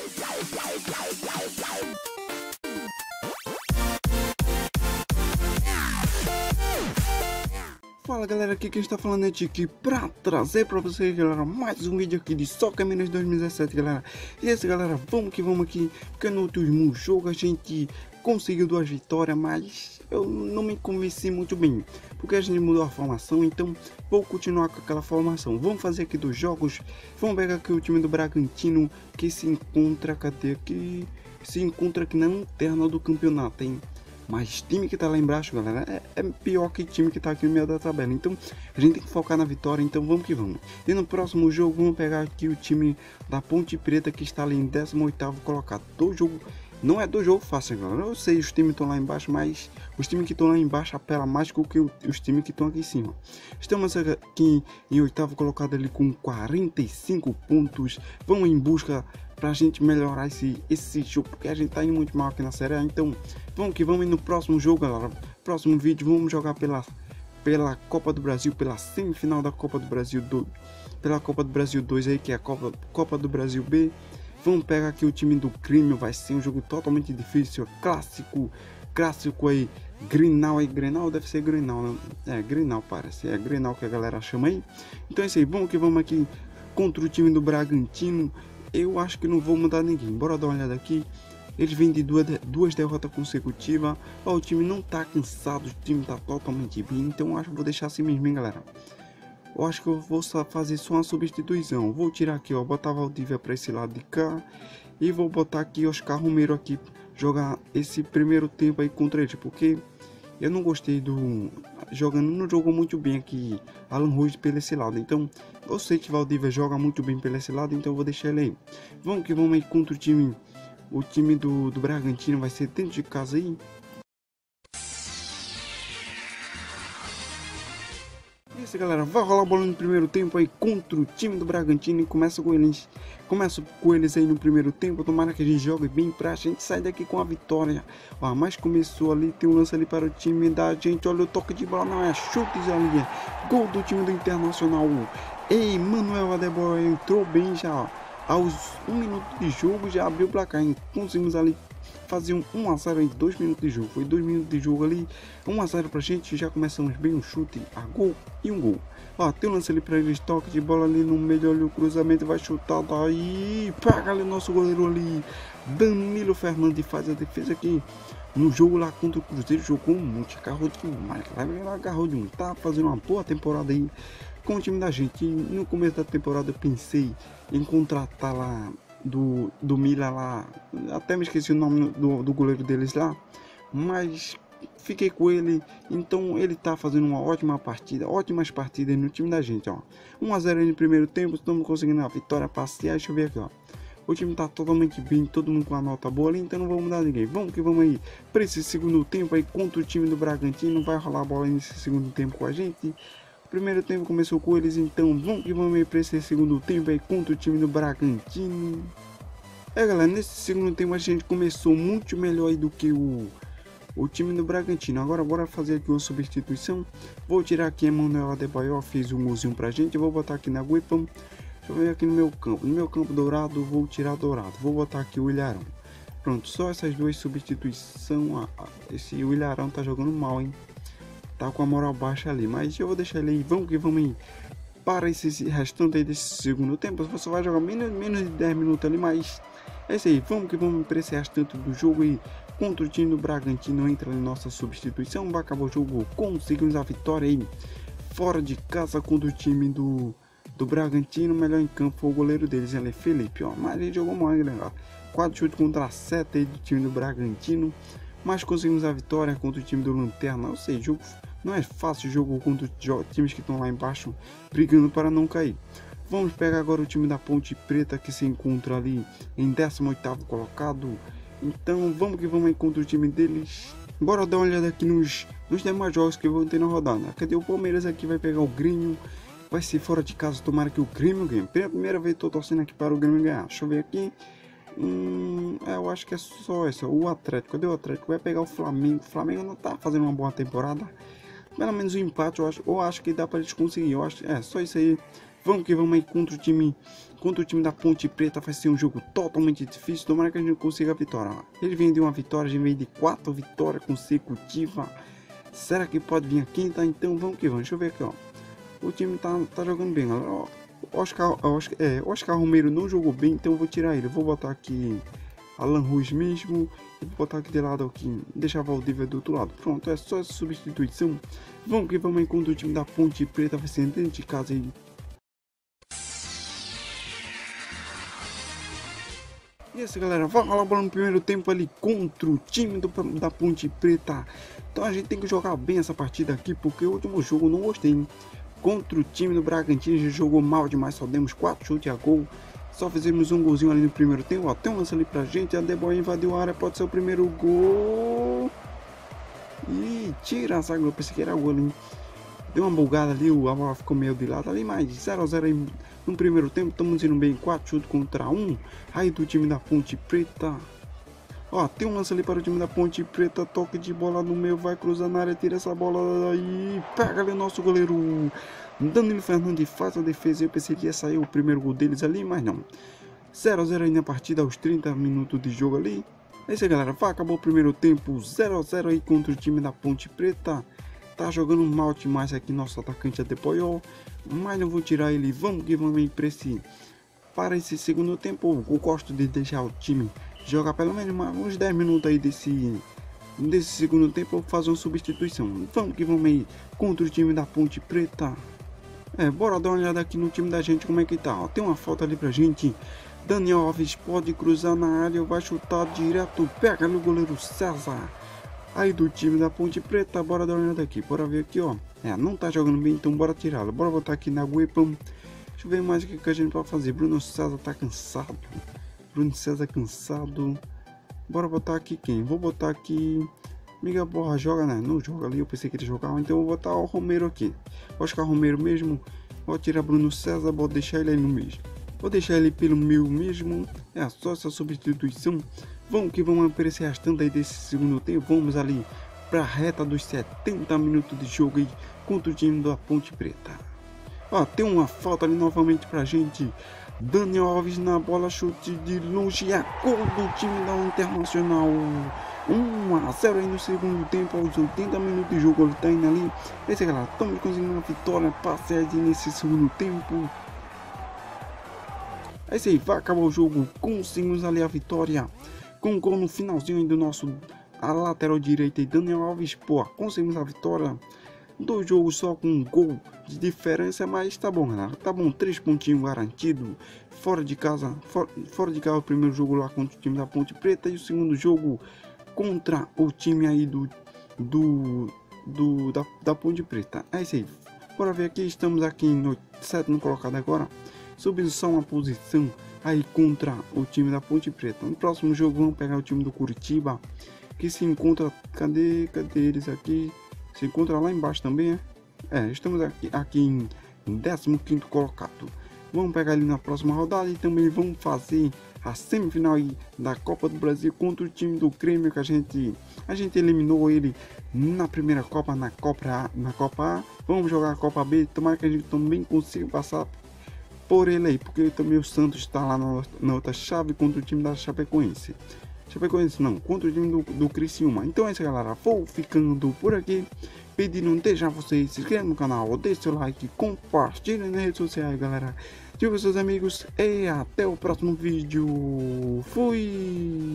Fala galera, aqui quem está falando é Tiki pra trazer pra vocês, galera, mais um vídeo aqui de Soccer Minas 2017, galera. E esse, galera, vamos aqui, porque no último jogo a gente conseguiu 2 vitórias, mas eu não me convenci muito bem, porque a gente mudou a formação, então vou continuar com aquela formação. Vamos fazer aqui 2 jogos, vamos pegar aqui o time do Bragantino, que se encontra, cadê aqui? Se encontra aqui na lanterna do campeonato, hein? Mas time que tá lá embaixo, galera, é pior que time que tá aqui no meio da tabela. Então a gente tem que focar na vitória, então vamos que vamos. E no próximo jogo vamos pegar aqui o time da Ponte Preta, que está ali em 18º colocado. Não é do jogo fácil, galera. Eu sei, os times estão lá embaixo, mas os times que estão lá embaixo apelam mais do que os times que estão aqui em cima. Estamos aqui em 8º colocado ali com 45 pontos. Vamos em busca pra gente melhorar esse jogo, porque a gente tá indo muito mal aqui na Série A. Então vamos que vamos. E no próximo jogo, galera, próximo vídeo, vamos jogar pela Copa do Brasil, pela semifinal da Copa do Brasil, pela Copa do Brasil 2 aí, que é a Copa do Brasil B. Vamos pegar aqui o time do Grêmio, vai ser um jogo totalmente difícil, clássico aí, Grenal deve ser Grenal, né? É, Grenal parece, é Grenal que a galera chama aí. Então é isso aí, vamos que vamos aqui contra o time do Bragantino. Eu acho que não vou mudar ninguém, bora dar uma olhada aqui. Eles vêm de duas derrotas consecutivas, ó, o time não tá cansado, o time tá totalmente bem, então eu acho que vou deixar assim mesmo, hein, galera. Eu acho que eu vou fazer só uma substituição. Vou tirar aqui, ó, botar Valdívia para esse lado de cá. E vou botar aqui Oscar Romero aqui, jogar esse primeiro tempo aí contra ele, porque eu não gostei do... não jogou muito bem aqui Alan Ruiz pelo esse lado. Então, eu sei que Valdívia joga muito bem pelo esse lado, então eu vou deixar ele aí. Vamos que vamos aí contra o time do Bragantino, vai ser dentro de casa aí. Isso, galera, vai rolar a bola no primeiro tempo aí contra o time do Bragantino e começa com eles aí no primeiro tempo. Tomara que a gente jogue bem pra gente sair daqui com a vitória. Ó, mas começou ali, tem um lance ali para o time da gente. Olha o toque de bola, não é chutes ali, gol do time do Internacional. Ei, Manuel Adebayor entrou bem já, aos 1 minuto de jogo já abriu o placar, hein? Conseguimos ali fazer um 1 a 0 em 2 minutos de jogo. Foi 2 minutos de jogo ali, 1 a 0 pra gente. Já começamos bem, um chute a gol e um gol. Ó, tem um lance ali pra eles, toque de bola ali no meio, olha o cruzamento, vai chutar daí, pega ali o nosso goleiro ali, Danilo Fernandes, faz a defesa aqui. No jogo lá contra o Cruzeiro, jogou muito, agarrou demais, agarrou demais, tá fazendo uma boa temporada aí com o time da gente. E no começo da temporada eu pensei em contratar lá do Mila lá, até me esqueci o nome do goleiro deles lá, mas fiquei com ele. Então ele tá fazendo uma ótimas partidas no time da gente, ó. 1 a 0 no primeiro tempo, estamos conseguindo a vitória parcial. Deixa eu ver aqui, ó. O time tá totalmente bem, todo mundo com a nota boa ali, então não vamos mudar ninguém. Vamos que vamos aí para esse segundo tempo aí contra o time do Bragantino. Vai rolar a bola nesse segundo tempo com a gente. O primeiro tempo começou com eles, então vamos que vamos aí para esse segundo tempo aí contra o time do Bragantino. É, galera, nesse segundo tempo a gente começou muito melhor aí do que o time do Bragantino. Agora bora fazer aqui uma substituição. Vou tirar aqui Manuel Adebayor, fez um golzinho pra gente. Vou botar aqui na Guipam. Deixa eu ver aqui no meu campo dourado, vou tirar dourado. Vou botar aqui o Ilharão. Pronto, só essas 2 substituições. Esse Ilharão tá jogando mal, hein? Tá com a moral baixa ali, mas eu vou deixar ele aí. Vamos que vamos aí para esse restante aí desse segundo tempo. Você vai jogar menos de 10 minutos ali, mas é isso aí. Vamos que vamos para esse restante do jogo aí contra o time do Bragantino. Entra na nossa substituição, vai acabar o jogo, conseguimos a vitória aí fora de casa contra o time do Bragantino. Melhor em campo foi o goleiro deles, ele é Felipe, ó. Mas ele jogou mal, galera. 4 chutes contra 7 aí do time do Bragantino, mas conseguimos a vitória contra o time do Lanterna. Ou seja, jogo não é fácil, jogo contra times que estão lá embaixo brigando para não cair. Vamos pegar agora o time da Ponte Preta, que se encontra ali em 18º colocado. Então vamos que vamos aí contra o time deles. Bora dar uma olhada aqui nos demais jogos que vão ter na rodada. Cadê o Palmeiras aqui? Vai pegar o Grêmio. Vai ser fora de casa, tomara que o Grêmio ganhe. Pela primeira vez tô torcendo aqui para o Grêmio ganhar. Deixa eu ver aqui. Eu acho que é só essa. O Atlético, cadê o Atlético? Vai pegar o Flamengo. O Flamengo não tá fazendo uma boa temporada. Pelo menos o empate eu acho que dá para eles conseguir. Eu acho, só isso aí. Vamos que vamos aí contra o time da Ponte Preta. Vai ser um jogo totalmente difícil. Tomara que a gente consiga a vitória. Ele vem de uma vitória, a gente vem de 4 vitórias consecutivas. Será que pode vir a quinta? Então vamos que vamos. Deixa eu ver aqui, ó. O time tá jogando bem, galera. Ó, Oscar Romero não jogou bem, então eu vou tirar ele. Eu vou botar aqui Alan Ruiz mesmo. E vou botar aqui de lado aqui, deixar Valdívia do outro lado. Pronto, é só essa substituição. Vamos que vamos aí contra o time da Ponte Preta. Vai ser dentro de casa aí. E essa galera, vai rolar a bola no primeiro tempo ali contra o time da Ponte Preta. Então a gente tem que jogar bem essa partida aqui, porque o último jogo eu não gostei, hein? Contra o time do Bragantino a gente jogou mal demais, só demos 4 chutes a gol. Só fizemos um golzinho ali no primeiro tempo, ó, tem um lance ali pra gente, a De Boer invadiu a área, pode ser o primeiro gol. E tira a zaga, eu pensei que era gol, hein? Deu uma bugada ali, a bola ficou meio de lado ali, mas 0 a 0 aí no primeiro tempo. Estamos indo bem, 4 chutes contra 1. Aí do time da Ponte Preta. Ó, tem um lance ali para o time da Ponte Preta. Toque de bola no meio, vai cruzar na área, tira essa bola aí. Pega ali o nosso goleiro Danilo Fernandes, faz a defesa. Eu pensei que ia sair o primeiro gol deles ali, mas não. 0 a 0 aí na partida, aos 30 minutos de jogo ali. É isso aí, galera, acabou o primeiro tempo, 0 a 0 aí contra o time da Ponte Preta. Tá jogando mal demais aqui nosso atacante Adebayor, mas não vou tirar ele. Vamos que vamos aí para esse segundo tempo. Eu gosto de deixar o time jogar pelo menos uns 10 minutos aí desse segundo tempo. Eu vou fazer uma substituição. Vamos que vamos aí contra o time da Ponte Preta. Bora dar uma olhada aqui no time da gente como é que tá. Ó, tem uma falta ali pra gente. Daniel Alves pode cruzar na área, vai chutar direto, pega no goleiro César. Aí do time da Ponte Preta, bora dar uma olhada aqui, bora ver aqui, ó. Não tá jogando bem, então bora tirá-lo. Bora botar aqui na Guepam. Deixa eu ver mais o que a gente pode fazer. Bruno César tá cansado. Bruno César cansado. Bora botar aqui quem? Vou botar aqui Miguel Borra, joga, né? Não joga ali, eu pensei que ele jogava, então eu vou botar o Romero aqui. Oscar Romero mesmo. Vou tirar Bruno César, vou deixar ele aí no mesmo. Vou deixar ele pelo meu mesmo. É só essa substituição. Vamos que vamos aparecer as tantas aí desse segundo tempo. Vamos ali para a reta dos 70 minutos de jogo aí contra o time da Ponte Preta. Ó, tem uma falta ali novamente pra gente. Daniel Alves na bola, chute de longe, é gol do time da Internacional. 1 a 0 aí no segundo tempo, aos 80 minutos de jogo. Ele tá indo ali. Esse galera, estamos conseguindo uma vitória para sede nesse segundo tempo. É isso aí, vai acabar o jogo. Conseguimos ali a vitória com um gol no finalzinho do nosso a lateral direita e Daniel Alves. Pô, conseguimos a vitória do jogo só com um gol de diferença, mas tá bom, galera. Tá bom, 3 pontinhos garantidos. Fora de casa, fora de casa, o primeiro jogo lá contra o time da Ponte Preta e o segundo jogo contra o time aí da Ponte Preta. É isso aí. Bora ver aqui, estamos aqui no 7º colocado agora. Subindo só uma posição aí contra o time da Ponte Preta. No próximo jogo vamos pegar o time do Curitiba, que se encontra, cadê eles aqui? Se encontra lá embaixo também, estamos aqui em 15º colocado. Vamos pegar ele na próxima rodada e também vamos fazer a semifinal aí da Copa do Brasil contra o time do Grêmio, que a gente eliminou ele na primeira Copa, na Copa A. Vamos jogar a Copa B, tomara que a gente também consiga passar por ele aí, porque também o Santos está lá na outra chave contra o time da Chapecoense. Contra o time do Criciúma. Então é isso, galera, vou ficando por aqui, pedindo deixar vocês se inscrevam no canal, deixe seu like, compartilhem nas redes sociais, galera, diga aos seus amigos e até o próximo vídeo. Fui!